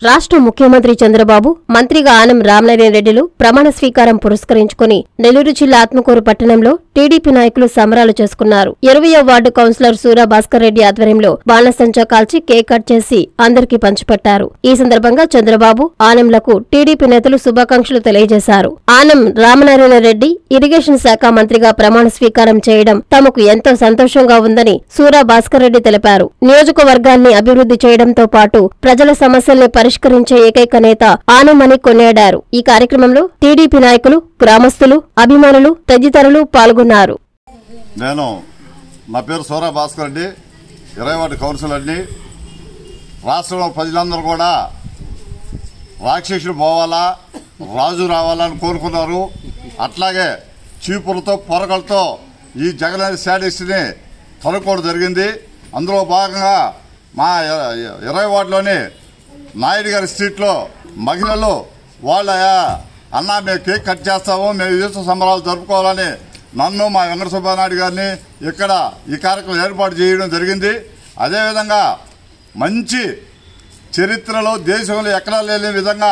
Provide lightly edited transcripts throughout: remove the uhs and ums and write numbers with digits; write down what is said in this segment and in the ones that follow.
రాష్ట్ర ముఖ్యమంత్రి చంద్రబాబు మంత్రిగా ఆనం రామనారాయణ రెడ్డిలు ప్రమాణ స్వీకారం పురస్కరించుకుని నెల్లూరు జిల్లా ఆత్మకూరు పట్టణంలో టీడీపీ నాయకులు సంబరాలు చేసుకున్నారు. 20వ వార్డు కౌన్సిలర్ సూరా భాస్కర్ రెడ్డి ఆధ్వర్యంలో బాణసంచా కాల్చి కేక్ కట్ చేసి అందరికీ పంచిపెట్టారు. ఈ సందర్భంగా చంద్రబాబు ఆనంలకు టీడీపీ నేతలు శుభాకాంక్షలు తెలియజేశారు. ఆనం రామనారాయణ రెడ్డి ఇరిగేషన్ శాఖ మంత్రిగా ప్రమాణ స్వీకారం చేయడం తమకు ఎంతో సంతోషంగా ఉందని సూరా భాస్కర్ రెడ్డి తెలిపారు. నియోజకవర్గాన్ని అభివృద్ధి చేయడంతో పాటు ప్రజల సమస్యల్ని పరిష్కరించే ఏకైక నేత ఆనం అని కొనియాడారు. ఈ కార్యక్రమంలో టీడీపీ నాయకులు, గ్రామస్తులు, అభిమానులు తదితరులు పాల్గొన్నారు. నా పేరు సూరా భాస్కర్ రెడ్డి, 20వ వార్డు కౌన్సిలర్ అండి. రాష్ట్రంలో ప్రజలందరూ కూడా రాక్షసుడు పోవాలా, రాజు రావాలని కోరుకున్నారు. అట్లాగే చీపులతో పొరగలతో ఈ జగన్ శాడిస్ట్ని తొలగడం జరిగింది. అందులో భాగంగా మా 20వ వార్డులోని నాయుడు గారి స్ట్రీట్లో మహిళలు వాళ్ళ అన్న మేము కేక్ కట్ చేస్తాము, మేము ఈశ్వర సంబరాలు జరుపుకోవాలని నన్ను మా వెంకట సుబ్బానాయుడు గారిని ఇక్కడ ఈ కార్యక్రమం ఏర్పాటు చేయడం జరిగింది. అదేవిధంగా మంచి చరిత్రలో దేశంలో ఎక్కడా లేని విధంగా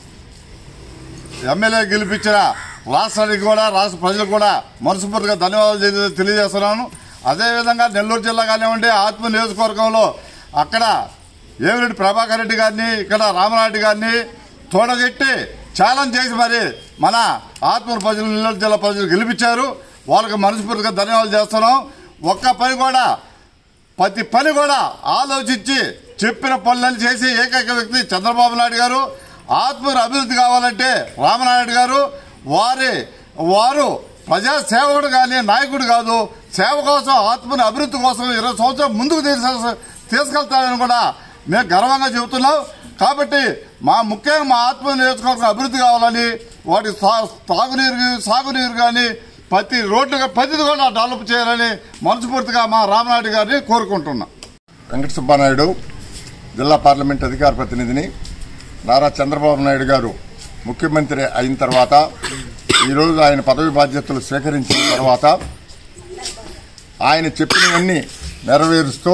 ఎమ్మెల్యే గెలిపించిన రాష్ట్రానికి కూడా రాష్ట్ర ప్రజలకు కూడా మనస్ఫూర్తిగా ధన్యవాదాలు తెలియజేస్తున్నాను. అదేవిధంగా నెల్లూరు జిల్లా కానివ్వండి, ఆత్మ నియోజకవర్గంలో అక్కడ ఏమిరెడ్డి ప్రభాకర్ రెడ్డి గారిని, ఇక్కడ రామనాయుడు గారిని తోడగెట్టి ఛాలెంజ్ చేసి మరి మన ఆత్మూరు ప్రజలు, నెల్లూరు జిల్లా ప్రజలు గెలిపించారు. వాళ్ళకి మనస్ఫూర్తిగా ధన్యవాదాలు చేస్తున్నాం. ఒక్క పని కూడా, ప్రతి పని కూడా ఆలోచించి చెప్పిన పనులను చేసి ఏకైక వ్యక్తి చంద్రబాబు నాయుడు గారు. ఆత్మూరు అభివృద్ధి కావాలంటే రామనాయుడు గారు వారు ప్రజా సేవకుడు కానీ నాయకుడు కాదు. సేవ కోసం, ఆత్మని అభివృద్ధి కోసం 20 సంవత్సరాలు ముందుకు తీసుకెళ్తారని కూడా మేము గర్వంగా చెబుతున్నాం. కాబట్టి ముఖ్యంగా మా ఆత్మ నియోజకవర్గం అభివృద్ధి కావాలని, వాటి సాగునీరు కానీ ప్రతి రోడ్డుగా ప్రతిది కూడా డెవలప్ చేయాలని మనస్ఫూర్తిగా మా రామనాయుడు గారిని కోరుకుంటున్నాం. వెంకట సుబ్బానాయుడు, జిల్లా పార్లమెంట్ అధికార ప్రతినిధిని. నారా చంద్రబాబు నాయుడు గారు ముఖ్యమంత్రి అయిన తర్వాత, ఈరోజు ఆయన పదవి బాధ్యతలు స్వీకరించిన తర్వాత ఆయన చెప్పినవన్నీ నెరవేరుస్తూ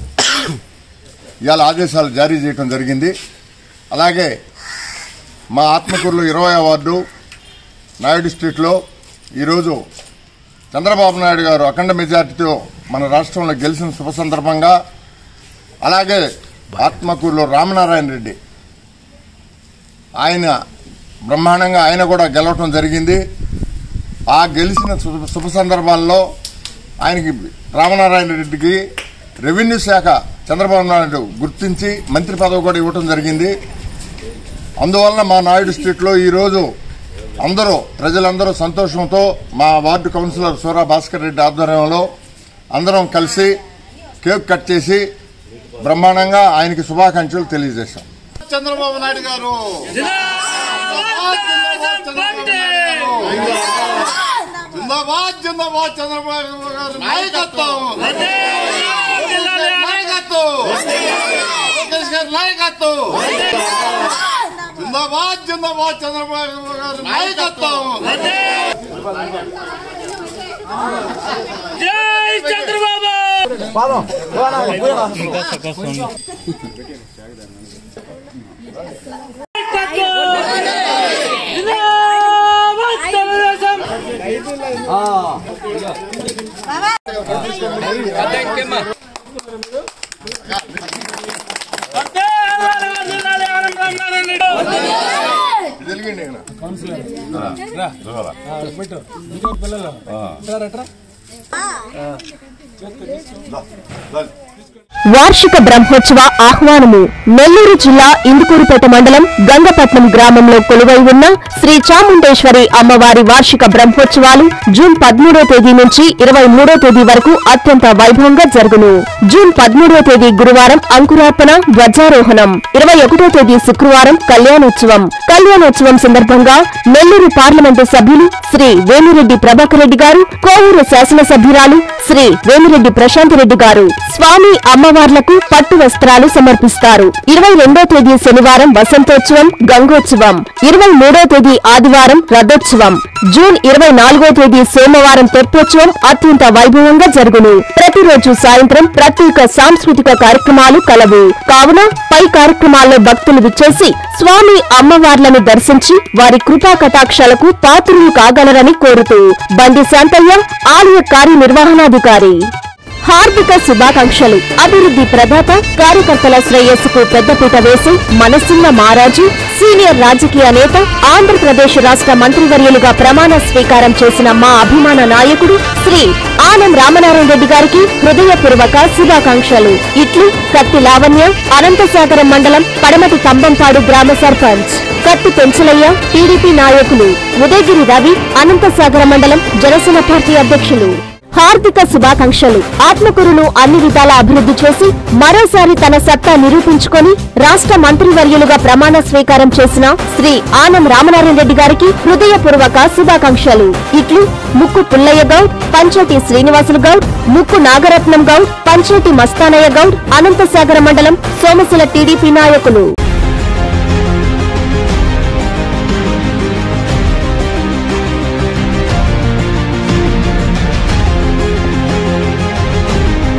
ఇవాళ ఆదేశాలు జారీ చేయడం జరిగింది. అలాగే మా ఆత్మకూరులో 20వ వార్డు నాయుడు స్ట్రీట్లో ఈరోజు చంద్రబాబు నాయుడు గారు అఖండ మెజార్టీతో మన రాష్ట్రంలో గెలిచిన శుభ సందర్భంగా, అలాగే ఆత్మకూరులో రామనారాయణ రెడ్డి ఆయన బ్రహ్మాండంగా ఆయన కూడా గెలవటం జరిగింది. ఆ గెలిచిన శుభ సందర్భాల్లో ఆయనకి రామనారాయణ రెడ్డికి రెవెన్యూ శాఖ చంద్రబాబు నాయుడు గుర్తించి మంత్రి పదవి కూడా ఇవ్వటం జరిగింది. అందువలన మా నాయుడు స్ట్రీట్లో ఈరోజు ప్రజలందరూ సంతోషంతో మా వార్డు కౌన్సిలర్ సూరా భాస్కర్ రెడ్డి ఆధ్వర్యంలో అందరం కలిసి కేక్ కట్ చేసి బ్రహ్మాండంగా ఆయనకి శుభాకాంక్షలు తెలియజేశాం. చంద్రబాబు నాయుడు గారు జిందాబాద్, జిందాబాద్ చంద్రబాబు గారు నాయకత్వం, నాయకత్వం, జిందాబాద్, జిందాబాద్ చంద్రబాబు గారు నాయకత్వం. జై చంద్రబాబు. వార్షిక బ్రహ్మోత్సవ ఆహ్వానము. నెల్లూరు జిల్లా ఇందుకూరుపేట మండలం గంగపట్నం గ్రామంలో కొలువై ఉన్న శ్రీ చాముండేశ్వరి అమ్మవారి వార్షిక బ్రహ్మోత్సవాలు జూన్ 13వ తేదీ నుంచి 23వ తేదీ వరకు అత్యంత వైభవంగా జరుగును. జూన్ 13వ తేదీ గురువారం అంకురార్పణ, ధ్వజారోహణం. 21వ తేదీ శుక్రవారం కళ్యాణోత్సవం. కళ్యాణోత్సవం సందర్భంగా నెల్లూరు పార్లమెంటు సభ్యులు శ్రీ వేమిరెడ్డి ప్రభాకర్ రెడ్డి గారు, కోవూరు శాసనసభ్యురాలు శ్రీ వేమిరెడ్డి ప్రశాంత్ రెడ్డి గారు, స్వామి అమ్మవారి అమ్మవార్లకు పట్టు వస్త్రాలు సమర్పిస్తారు. 22వ తేదీ శనివారం వసంతోత్సవం, గంగోత్సవం. 23వ తేదీ ఆదివారం రథోత్సవం. జూన్ 24వ తేదీ సోమవారం తెప్పోత్సవం అత్యంత వైభవంగా జరుగును. ప్రతిరోజు సాయంత్రం ప్రత్యేక సాంస్కృతిక కార్యక్రమాలు కలవు. కావున పై కార్యక్రమాల్లో భక్తులు విచ్చేసి స్వామి అమ్మవార్లను దర్శించి వారి కృపా కటాక్షాలకు పాత్రులు కాగలరని కోరుతూ బండి శాంతయ్య, ఆలయ కార్యనిర్వహణాధికారి. హార్దిక శుభాకాంక్షలు. అభివృద్ధి ప్రదాత, కార్యకర్తల శ్రేయస్సుకు పెద్దపీట వేసి మనసున్న మహారాజు, సీనియర్ రాజకీయ నేత, ఆంధ్రప్రదేశ్ రాష్ట్ర మంత్రివర్యులుగా ప్రమాణ స్వీకారం చేసిన మా అభిమాన నాయకుడు శ్రీ ఆనం రామనారాయణ రెడ్డి గారికి హృదయపూర్వక శుభాకాంక్షలు. ఇట్లు కత్తి లావణ్య, అనంతసాగరం మండలం పడమటి కంబంపాడు గ్రామ సర్పంచ్. కత్తి పెంచలయ్య, టీడీపీ నాయకులు. ఉదయగిరి రవి, అనంతసాగర మండలం జనసేన పార్టీ అధ్యక్షులు. హార్దిక శుభాకాంక్షలు. ఆత్మకూరును అన్ని విధాల అభివృద్ధి చేసి మరోసారి తన సత్తా నిరూపించుకొని రాష్ట్ర మంత్రివర్యులుగా ప్రమాణ స్వీకారం చేసిన శ్రీ ఆనం రామనారాయణ రెడ్డి గారికి హృదయపూర్వక శుభాకాంక్షలు. ఇట్లు ముక్కు పుల్లయ్య గౌడ్, పంచోటి శ్రీనివాసులు గౌడ్, ముక్కు నాగరత్నం గౌడ్, పంచోటి మస్తానయ్య గౌడ్, అనంతసాగర మండలం సోమశిల టీడీపీ నాయకులు.